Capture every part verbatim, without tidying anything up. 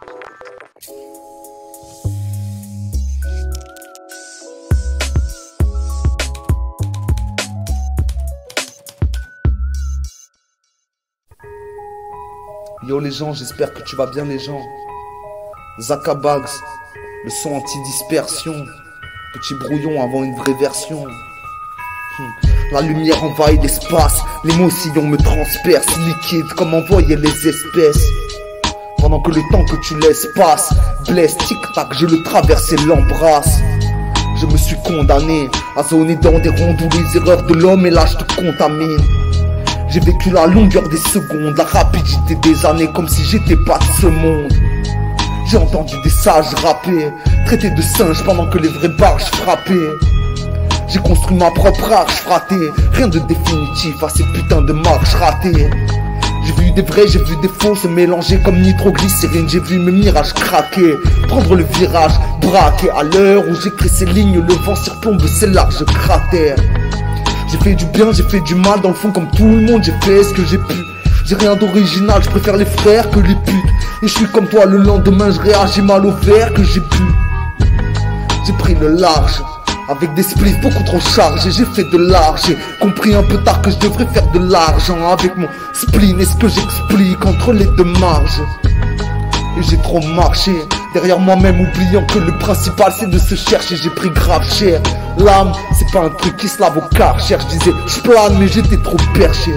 Yo les gens, j'espère que tu vas bien les gens. Zaka Bags, le son anti-dispersion. Petit brouillon avant une vraie version. Hmm. La lumière envahit l'espace, l'émotion me transperce, liquide comme envoyer les espèces. Pendant que le temps que tu laisses passe, blesse, tic-tac, je le traverse et l'embrasse. Je me suis condamné à zoner dans des rondes où les erreurs de l'homme et l'âge te contaminent. J'ai vécu la longueur des secondes, la rapidité des années comme si j'étais pas de ce monde. J'ai entendu des sages rapper, traités de singes pendant que les vrais barges frappaient. J'ai construit ma propre arche fratée, rien de définitif à ces putains de marches ratées. J'ai vu des vrais, j'ai vu des faux se mélanger comme nitroglycérine. J'ai vu mes mirages craquer, prendre le virage, braquer. À l'heure où j'écris ces lignes, le vent surplombe ces larges cratères. J'ai fait du bien, j'ai fait du mal, dans le fond comme tout le monde, j'ai fait ce que j'ai pu. J'ai rien d'original, je préfère les frères que les putes. Et je suis comme toi, le lendemain je réagis mal au verre que j'ai bu. J'ai pris le large, avec des spliffs beaucoup trop chargés, j'ai fait de large. J'ai compris un peu tard que je devrais faire de l'argent avec mon spleen et ce que j'explique entre les deux marges. Et j'ai trop marché derrière moi-même, oubliant que le principal c'est de se chercher. J'ai pris grave cher. L'âme, c'est pas un truc qui se lave au karcher. Je disais, je plane mais j'étais trop perché.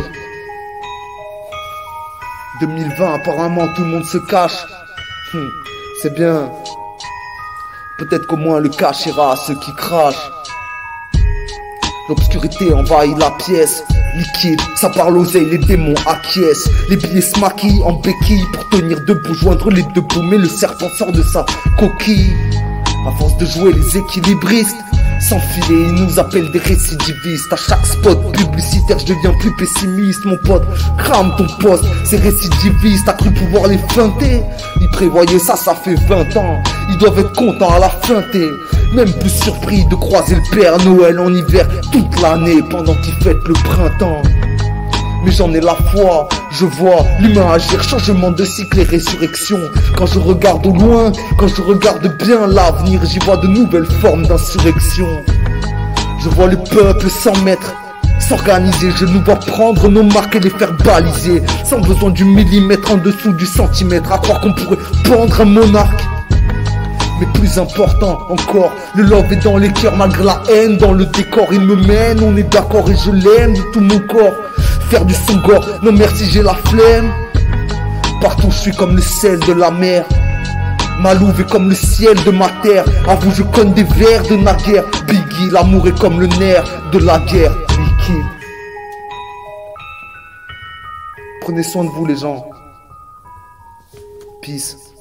deux mille vingt, apparemment tout le monde se cache. Hum, c'est bien. Peut-être qu'au moins le cachera à ceux qui crachent. L'obscurité envahit la pièce. Liquide, ça parle oseille, les démons acquiescent. Les billets se maquillent en béquille pour tenir debout, joindre les deux bouts. Mais le serpent sort de sa coquille. À force de jouer les équilibristes, s'enfiler, ils nous appellent des récidivistes. À chaque spot publicitaire, je deviens plus pessimiste. Mon pote, crame ton poste, c'est récidiviste. T'as cru pouvoir les feinter? Ils prévoyaient ça, ça fait vingt ans. Ils doivent être contents à la feinter. Même plus surpris de croiser le Père Noël en hiver toute l'année pendant qu'ils fêtent le printemps. Mais j'en ai la foi, je vois l'humain agir, changement de cycle et résurrection. Quand je regarde au loin, quand je regarde bien l'avenir, j'y vois de nouvelles formes d'insurrection. Je vois le peuple s'en mettre, s'organiser, je nous vois prendre nos marques et les faire baliser. Sans besoin du millimètre en dessous du centimètre, à croire qu'on pourrait pendre un monarque. Mais plus important encore, le love est dans les cœurs malgré la haine. Dans le décor il me mène, on est d'accord et je l'aime de tout mon corps. Faire du son gore, non merci j'ai la flemme. Partout je suis comme le sel de la mer. Ma louve est comme le ciel de ma terre. Avoue je cogne des vers de naguère. Biggie, l'amour est comme le nerf de la guerre. Liquide. Prenez soin de vous les gens. Peace.